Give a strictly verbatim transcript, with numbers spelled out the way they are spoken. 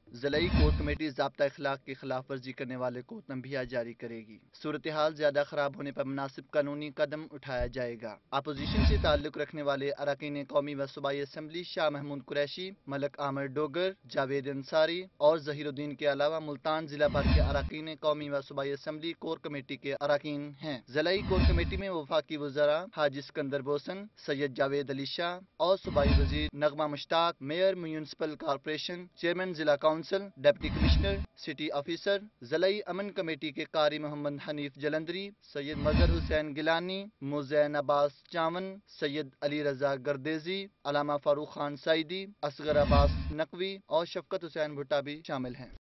ज़िलाई core committee ज़ाब्ता अखलाक की खिलाफ वर्जी करने वाले को तंबीहा जारी करेगी। सूरत हाल ज्यादा खराब होने पर मुनासिब कानूनी कदम उठाया जाएगा। अपोजिशन से ताल्लुक रखने वाले अरकान कौमी व सूबाई असम्बली शाह महमूद कुरैशी, मलक आमिर डोगर, जावेद अंसारी और जहीरुद्दीन के अलावा मुल्तान जिला भर के अरकान कौमी व सूबाई असम्बली कोर कमेटी के अरकान हैं। ज़िलाई कोर कमेटी में वफाकी वज़रा हाजी सिकंदर बोसन, सैयद जावेद अली शाह और सूबाई वजीर नगमा Mushtaq, mayor municipal corporation, chairman जिला council, deputy commissioner, city officer, ज़िलाई अमन कमेटी के कारी मोहम्मद हनीफ जलंधरी, सैयद मजहर हुसैन गिलानी, मुज़ैन अब्बास चावन, सैयद अली रजा गर्देजी, अलामा फारूक खान सईदी, असगर अब्बास नकवी और शफकत हुसैन भुट्टा भी शामिल हैं।